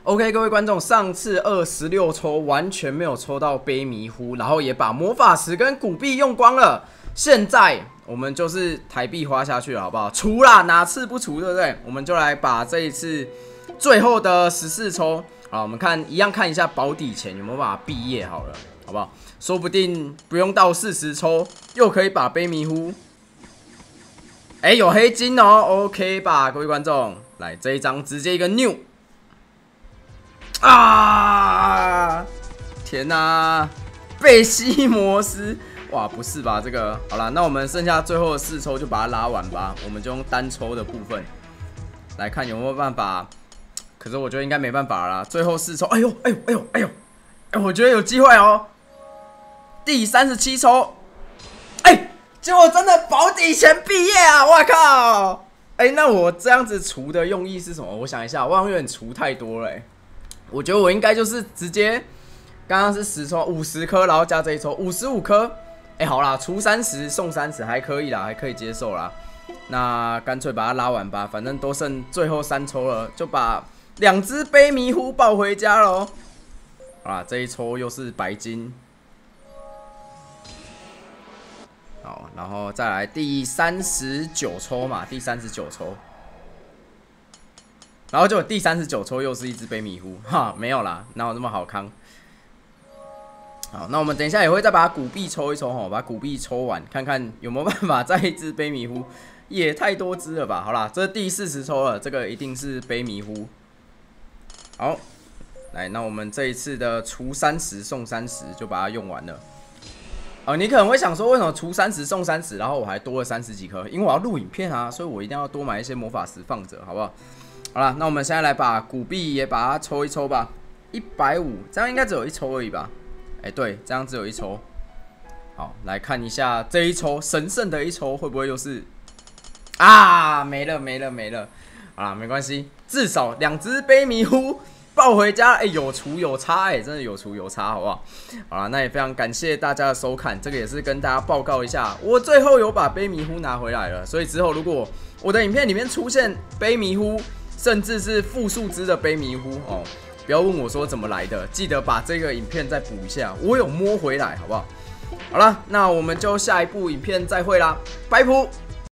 OK， 各位观众，上次26抽完全没有抽到悲迷糊，然后也把魔法石跟古币用光了。现在我们就是台币花下去了，好不好？除啦，哪次不除，对不对？我们就来把这一次最后的14抽，好，我们一样看一下保底钱有没有办法毕业好了，好不好？说不定不用到40抽，又可以把悲迷糊。有黑金哦 ，OK 吧，各位观众，来这一张直接一个 new。啊！天哪，贝西摩斯！哇，不是吧？这个好啦，那我们剩下最后的4抽就把它拉完吧。我们就用单抽的部分来看有没有办法。可是我觉得应该没办法啦。最后4抽，哎呦，我觉得有机会哦。第37抽，结果真的保底钱毕业啊！我靠！那我这样子除的用意是什么？我想一下，我好像有点除太多了我觉得我应该就是直接，刚刚是10抽50颗，然后加这一抽55颗，好啦，除30送30还可以啦，还可以接受啦。那干脆把它拉完吧，反正都剩最后3抽了，就把2只悲迷糊抱回家喽。好啦，这一抽又是白金，好，然后再来第39抽嘛，第39抽。然后就第39抽又是一只悲迷糊，哈，没有啦，哪有那么好康？好，那我们等一下也会再把古币抽一抽哈，把古币抽完，看看有没有办法再一只悲迷糊，也太多只了吧？好啦，这是第40抽了，这个一定是悲迷糊。好，来，那我们这一次的除30送30就把它用完了。你可能会想说，为什么除30送30，然后我还多了30几颗？因为我要录影片啊，所以我一定要多买一些魔法石放着，好不好？好了，那我们现在来把古币也把它抽一抽吧，150，这样应该只有1抽而已吧？对，这样只有1抽。好，来看一下这一抽神圣的1抽会不会又是啊？没了。好啦，没关系，至少2只悲迷糊抱回家，有除有差，真的有除有差，好不好？好啦，那也非常感谢大家的收看，这个也是跟大家报告一下，我最后有把悲迷糊拿回来了，所以之后如果我的影片里面出现悲迷糊，甚至是负数只的悲迷糊哦，不要问我说怎么来的，记得把这个影片再补一下，我有摸回来，好不好？好了，那我们就下一部影片再会啦，拜拜。